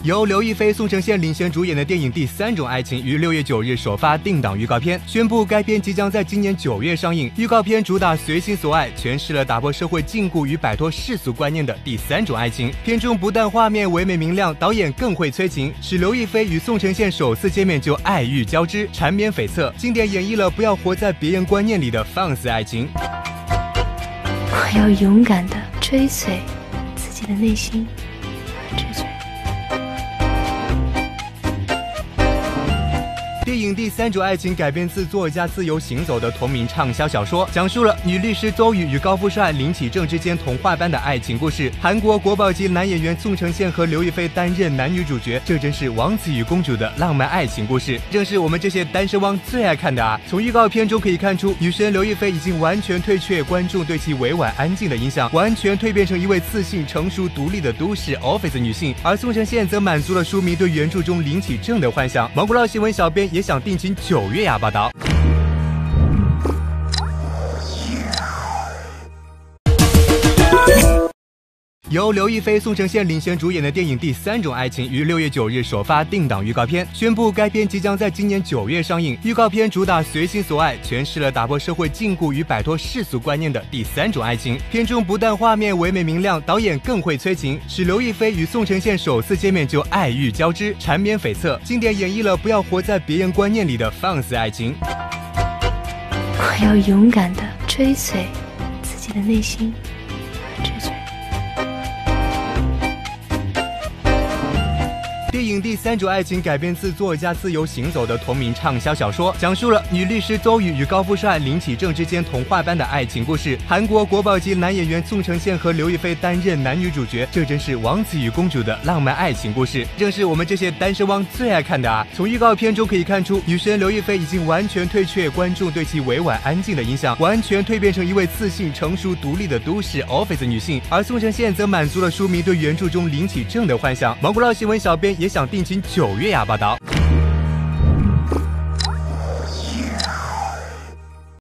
由刘亦菲、宋承宪领衔主演的电影《第三种爱情》于6月9日首发定档预告片，宣布该片即将在今年9月上映。预告片主打随心所爱，诠释了打破社会禁锢与摆脱世俗观念的第三种爱情。片中不但画面唯美明亮，导演更会催情，使刘亦菲与宋承宪首次见面就爱欲交织，缠绵悱恻，经典演绎了不要活在别人观念里的放肆爱情。 我要勇敢地追随自己的内心和直觉。 电影《第三种爱情》改编自作家自由行走的同名畅销小说，讲述了女律师邹宇与高富帅林启正之间童话般的爱情故事。韩国国宝级男演员宋承宪和刘亦菲担任男女主角，这真是王子与公主的浪漫爱情故事，正是我们这些单身汪最爱看的啊！从预告片中可以看出，女神刘亦菲已经完全退却观众对其委婉安静的印象，完全蜕变成一位自信、成熟、独立的都市 office 女性。而宋承宪则满足了书迷对原著中林启正的幻想。芒果报新闻小编也想定情9月呀，报道。由刘亦菲、宋承宪领衔主演的电影《第三种爱情》于6月9日首发定档预告片，宣布该片即将在今年9月上映。预告片主打随心所爱，诠释了打破社会禁锢与摆脱世俗观念的第三种爱情。片中不但画面唯美明亮，导演更会催情，使刘亦菲与宋承宪首次见面就爱欲交织，缠绵悱恻，经典演绎了不要活在别人观念里的放肆爱情。 我要勇敢地追随自己的内心和直觉。 电影《第三种爱情》改编自作家自由行走的同名畅销小说，讲述了女律师邹宇与高富帅林启正之间童话般的爱情故事。韩国国宝级男演员宋承宪和刘亦菲担任男女主角，这真是王子与公主的浪漫爱情故事，正是我们这些单身汪最爱看的啊！从预告片中可以看出，女神刘亦菲已经完全退却观众对其委婉安静的印象，完全蜕变成一位自信、成熟、独立的都市 office 女性。而宋承宪则满足了书迷对原著中林启正的幻想。芒果报新闻小编也想定情9月呀，报道。